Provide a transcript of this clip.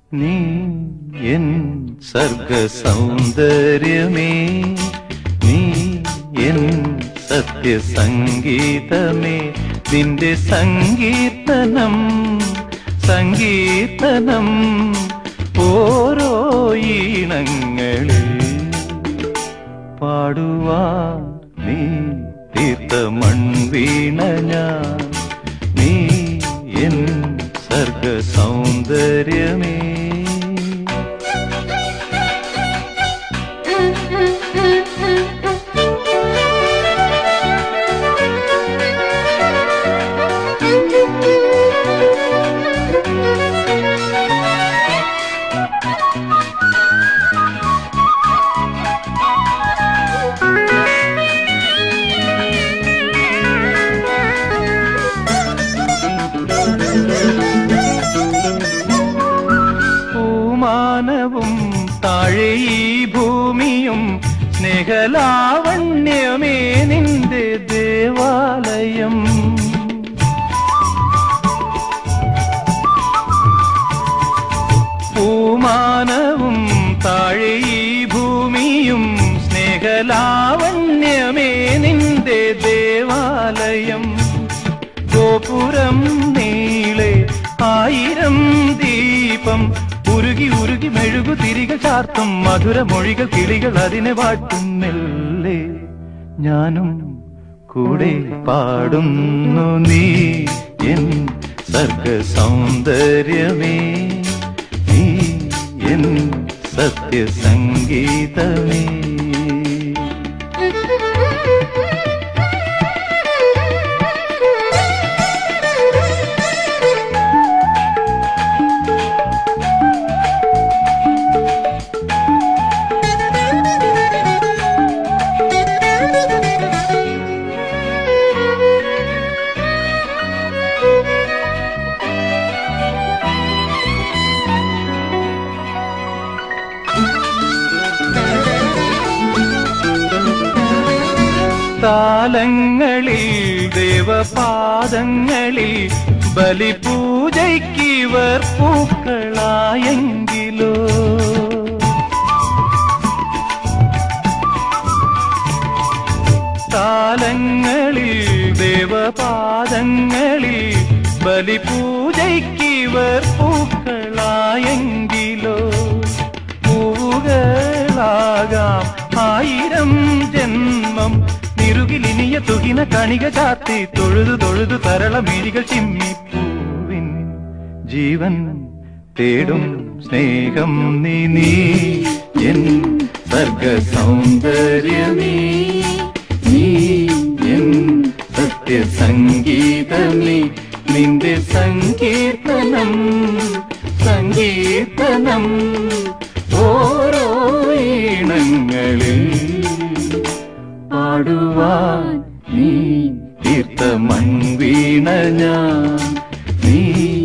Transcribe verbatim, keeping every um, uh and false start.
നീ എൻ സർഗ സൗന്ദര്യമേ, നീ എൻ സത്യസംഗീതമേ, നിന്റെ സങ്കീർത്തനം സങ്കീർത്തനം ഓരോ ഈണങ്ങളിൽ പാടുവാൻ നീ തീർത്ത മൺവീണ ഞാൻ. നീ എൻ സർഗ സൗന്ദര്യമേ. പൂമാനവും താഴെ ഈ ഭൂമിയും സ്നേഹലാവണ്യമേ നിന്റെ ദേവാലയം. പൂമാനവും താഴെ ഈ ഭൂമിയും സ്നേഹലാവണ്യമേ നിന്റെ ദേവാലയം. ഗോപുരം നീളെ ആയിരം ദീപം ഉരുകി ഉരുകി മെഴുകു തിരികൾ ചാർത്തും മധുരമൊഴികൾ കിളികൾ അതിനെ വാട്ടും. മെല്ലെ ഞാനും കൂടെ പാടുന്നു. നീ എൻ സർഗ സൗന്ദര്യമേ, നീ എൻ സത്യസംഗീതമേ. താലങ്ങളിൽ ദേവപാദങ്ങളിൽ ബലിപൂജയ്ക്കിവർ പൂക്കളായെങ്കിലോ. താലങ്ങളിൽ ദേവപാദങ്ങളിൽ ബലിപൂജയ്ക്കിവർ പൂക്കളായെങ്കിലോ. പൂവുകളാകാം ആയിരം ജന്മം നിറുകിലിനിയ തുകിന കണിക ചാത്തി തൊഴുതു തൊഴുതു തരളമിഴികൾ ചിമ്മിപ്പൂവിൻ ജീവൻ തേടും സ്നേഹം നീ. നീ എൻ സർഗ സൗന്ദര്യമേ, നീ എൻ സത്യസംഗീതമേ, നിന്റെ സങ്കീർത്തനം സങ്കീർത്തനം ഓരോ ഈണങ്ങളിൽ പാടുവാൻ നീ തീർത്ത മൺവീണ ഞാൻ. നീ